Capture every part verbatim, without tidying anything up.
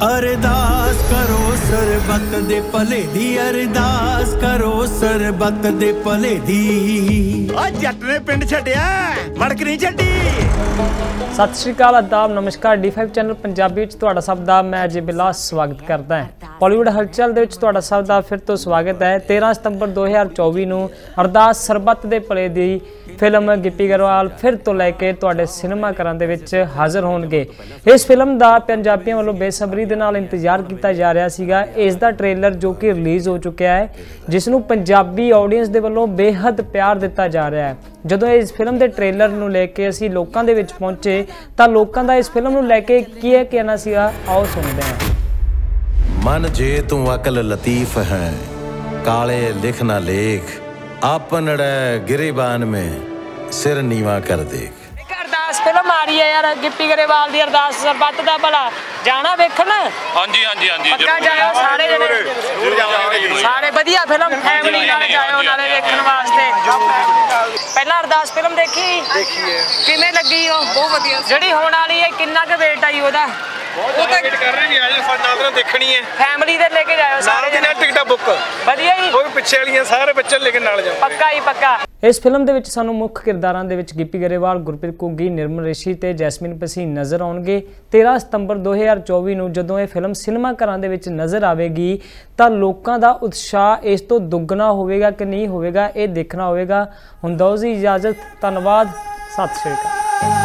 अरदास करो सरबत दे भले दी, अरदास करो सरबत दे भले दी। ओ जट ने पिंड छड्डिया मड़क नहीं छड्डी। सत श्री अकाल, आदाब, नमस्कार। डी फाइव चैनल पंजाबी विच तुहाडा सब दा मैं अजय बिलास स्वागत करदा है। बॉलीवुड हलचल दे विच तुहाडा सब दा फिर तो स्वागत है। तेरह सितंबर दो हज़ार चौबीस नूं अरदास सरबत दे भले दी फिल्म गिप्पी गरवाल फिर तो लैके तुहाडे सिनेमा घरां दे विच हाज़र होणगे। इस फिल्म दा पंजाबियों वालों बेसब्री दे नाल इंतजार किया जा रहा सीगा। इस दा ट्रेलर जो कि रिलीज़ हो चुका है, जिसनूं पंजाबी ऑडियंस दे वालों बेहद प्यार दिता जा रहा है। ਜਦੋਂ इस फिल्म के ट्रेलर ਨੂੰ ਲੈ ਕੇ ਅਸੀਂ ਲੋਕਾਂ ਦੇ ਵਿੱਚ ਪਹੁੰਚੇ ਤਾਂ ਲੋਕਾਂ ਦਾ ਇਸ ਫਿਲਮ ਨੂੰ ਲੈ ਕੇ ਕੀ ਹੈ ਕਹਿਣਾ ਸੀਗਾ, ਆਓ ਸੁਣਦੇ ਹਾਂ। मन जे तू अकल लतीफ है, काले लिख ना लेख, आपनड़ गिरीबान में सिर नीवा कर देख। अरदास फिल्म आ रही है यार, गिप्पी गरेवाल दी अरदास सरबत दा भला जाना वेखण। हाँ जी हाँ जी हाँ जी पक्का जाओ सारे जने, सारे वधिया फिल्म फैमिली नाल जाओ नाले देखण वास्ते। पहला अरदास फिल्म देखी देखी है, किवें लगी हो? बहुत वधिया। जेडी होण वाली है किन्ना क वेट आई ओदा? बहुत वेट कर रहे हैं, आज नाल देखनी है। फैमिली दे लेके जाओ सारे जने, टिकटा बुक वधिया ही। ਉਹ ਪਿੱਛੇ ਵਾਲੀਆਂ ਸਾਰੇ ਬੱਚੇ ਲੈ ਕੇ ਨਾਲ ਜਾਓ। ਪੱਕਾ ਹੀ ਪੱਕਾ। ਇਸ ਫਿਲਮ ਦੇ ਵਿੱਚ ਸਾਨੂੰ ਮੁੱਖ ਕਿਰਦਾਰਾਂ ਦੇ ਵਿੱਚ ਗਿੱਪੀ ਗਰੇਵਾਲ, ਗੁਰਪ੍ਰੀਤ ਘੁੱਗੀ, ਨਿਰਮਲ ਰਿਸ਼ੀ ਤੇ ਜੈਸਮੀਨ ਭਸੀਨ ਨਜ਼ਰ ਆਉਣਗੇ। तेरह ਸਤੰਬਰ दो हज़ार चौबीस ਨੂੰ ਜਦੋਂ ਇਹ ਫਿਲਮ ਸਿਨੇਮਾ ਘਰਾਂ ਦੇ ਵਿੱਚ ਨਜ਼ਰ ਆਵੇਗੀ ਤਾਂ ਲੋਕਾਂ ਦਾ ਉਤਸ਼ਾਹ ਇਸ ਤੋਂ ਦੁੱਗਣਾ ਹੋਵੇਗਾ ਕਿ ਨਹੀਂ ਹੋਵੇਗਾ, ਇਹ ਦੇਖਣਾ ਹੋਵੇਗਾ। ਹੁਣ ਦਿਓ ਜੀ ਇਜਾਜ਼ਤ, ਧੰਨਵਾਦ, ਸਤਿ ਸ਼੍ਰੀ ਅਕਾਲ।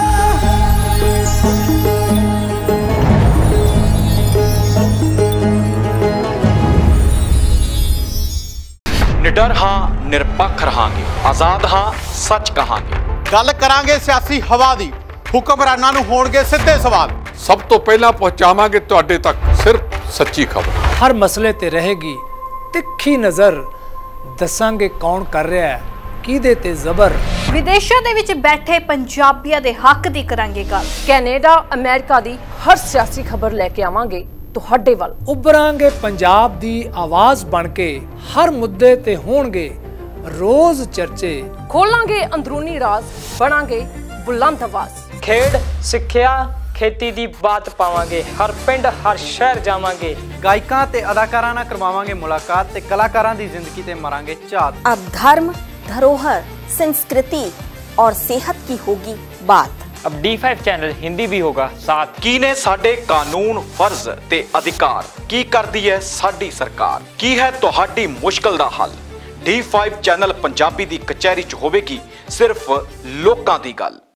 निडर हाँ, निरपक्ष रहांगे, आजाद हाँ, सच कहांगे। गल करांगे सियासी हवा दी, हुक्मरानां नूं होणगे सिद्धे सवाल। सब तो पहला पहुंचावांगे तुहाडे तक सिर्फ सच्ची खबर। हर मसले ते रहेगी तिखी नज़र, दसांगे कौन कर रहा है किहदे ते जबर। विदेशों दे विच बैठे पंजाबियां दे हक दी करांगे गल। कैनेडा अमेरिका दी हर सियासी खबर लैके आवांगे तुहाडे वल। उभरांगे पंजाब दी आवाज़ बन के, हर मुद्दे ते होणगे रोज चर्चे। खोलांगे अंदरूनी राज, बनांगे बुलंद आवाज। खेड, सिक्ख्या, खेती दी बात पावांगे, हर पिंड हर शहर जावांगे। गायकां ते अदाकारां नाल करवावांगे मुलाकात ते कलाकारां दी जिंदगी ते मारांगे झात। अब धर्म, धरोहर, संस्कृति और सेहत की होगी बात। अब डी फाइव चैनल हिंदी भी होगा साथ। की ने साडे कानून, फर्ज ते अधिकार, की करदी है साडी सरकार, की है तुहाडी मुश्किल दा हल। डी फाइव चैनल पंजाबी दी कचहरी च होवेगी सिर्फ लोकां दी गल।